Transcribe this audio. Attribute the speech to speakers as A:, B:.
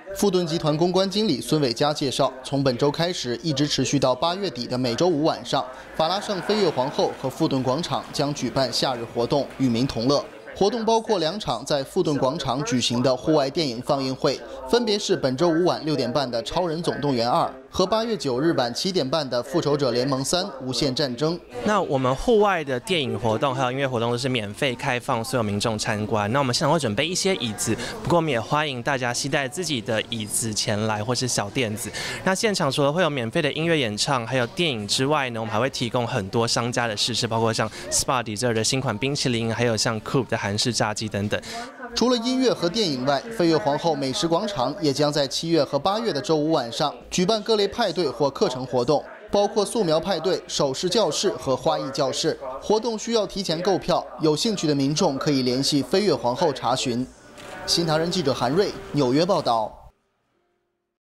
A: 富顿集团公关经理孙伟佳介绍，从本周开始，一直持续到8月底的每周五晚上，法拉盛飞跃皇后和富顿广场将举办夏日活动，与民同乐。活动包括2场在富顿广场举行的户外电影放映会，分别是本周五晚6点半的《超人总动员2》和8月9日晚7点半的《复仇者联盟3：无限战争》。
B: 那我们户外的电影活动还有音乐活动都是免费开放所有民众参观。那我们现场会准备一些椅子，不过我们也欢迎大家携带自己的椅子前来，或是小垫子。那现场除了会有免费的音乐演唱，还有电影之外呢，我们还会提供很多商家的试吃，包括像 Spa Dessert 的新款冰淇淋，还有像 Coop 的韩式炸鸡等等。
A: 除了音乐和电影外，飞跃皇后美食广场也将在7月和8月的周五晚上举办各类派对或课程活动，包括素描派对、首饰教室和花艺教室。活动需要提前购票，有兴趣的民众可以联系飞跃皇后查询。新唐人记者韩瑞纽约报道。